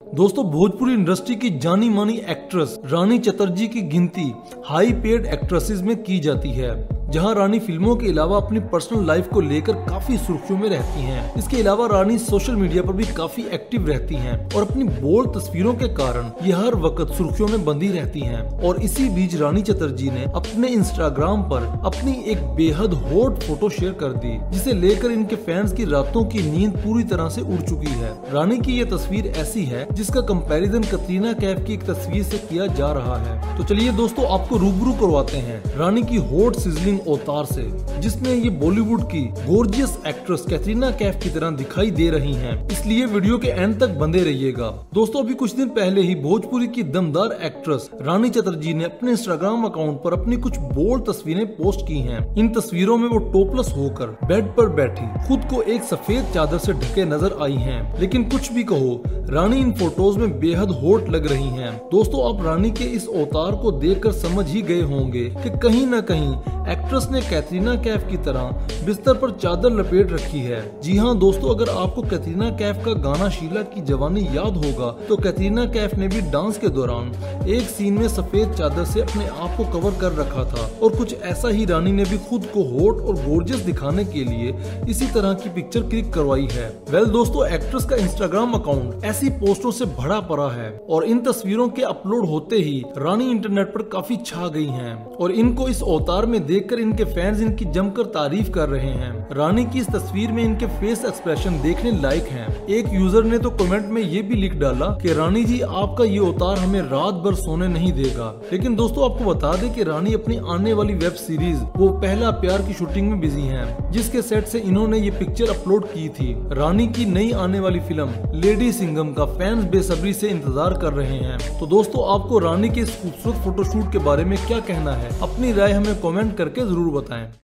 दोस्तों, भोजपुरी इंडस्ट्री की जानी मानी एक्ट्रेस रानी चटर्जी की गिनती हाई पेड एक्ट्रेसेस में की जाती है, जहां रानी फिल्मों के अलावा अपनी पर्सनल लाइफ को लेकर काफी सुर्खियों में रहती हैं। इसके अलावा रानी सोशल मीडिया पर भी काफी एक्टिव रहती हैं और अपनी बोल्ड तस्वीरों के कारण ये हर वक्त सुर्खियों में बंधी रहती हैं। और इसी बीच रानी चटर्जी ने अपने इंस्टाग्राम पर अपनी एक बेहद हॉट फोटो शेयर कर दी, जिसे लेकर इनके फैंस की रातों की नींद पूरी तरह से उड़ चुकी है। रानी की ये तस्वीर ऐसी है जिसका कंपैरिजन कटरीना कैफ की एक तस्वीर से किया जा रहा है। तो चलिए दोस्तों, आपको रूबरू करवाते हैं रानी की हॉट सिजलिंग अवतार से, जिसमें ये बॉलीवुड की गॉर्जियस एक्ट्रेस कटरीना कैफ की तरह दिखाई दे रही हैं। इसलिए वीडियो के एंड तक बंधे रहिएगा। दोस्तों, अभी कुछ दिन पहले ही भोजपुरी की दमदार एक्ट्रेस रानी चटर्जी ने अपने इंस्टाग्राम अकाउंट पर अपनी कुछ बोल्ड तस्वीरें पोस्ट की हैं। इन तस्वीरों में वो टॉपलेस होकर बेड पर बैठी खुद को एक सफेद चादर से ढके नजर आई हैं। लेकिन कुछ भी कहो, रानी इन फोटोज में बेहद हॉट लग रही हैं। दोस्तों, आप रानी के इस अवतार को देखकर समझ ही गए होंगे कि कहीं न कहीं एक्ट्रेस ने कैटरीना कैफ की तरह बिस्तर पर चादर लपेट रखी है। जी हाँ दोस्तों, अगर आपको कैटरीना कैफ का गाना शीला की जवानी याद होगा, तो कैटरीना कैफ ने भी डांस के दौरान एक सीन में सफेद चादर से अपने आप को कवर कर रखा था। और कुछ ऐसा ही रानी ने भी खुद को हॉट और गॉर्जियस दिखाने के लिए इसी तरह की पिक्चर क्लिक करवाई है। वेल दोस्तों, एक्ट्रेस का इंस्टाग्राम अकाउंट ऐसी पोस्टों से भरा पड़ा है और इन तस्वीरों के अपलोड होते ही रानी इंटरनेट पर काफी छा गई हैं और इनको इस अवतार में देखकर इनके फैंस इनकी जमकर तारीफ कर रहे हैं। रानी की इस तस्वीर में इनके फेस एक्सप्रेशन देखने लायक हैं। एक यूजर ने तो कमेंट में ये भी लिख डाला कि रानी जी, आपका ये अवतार हमें रात भर सोने नहीं देगा। लेकिन दोस्तों, आपको बता दें कि रानी अपनी आने वाली वेब सीरीज वो पहला प्यार की शूटिंग में बिजी हैं, जिसके सेट से इन्होंने ये पिक्चर अपलोड की थी। रानी की नई आने वाली फिल्म लेडी सिंघम का फैंस बेसब्री से इंतजार कर रहे हैं। तो दोस्तों, आपको रानी के इस खूबसूरत फोटोशूट के बारे में क्या कहना है? अपनी राय हमें कमेंट करके जरूर बताएं।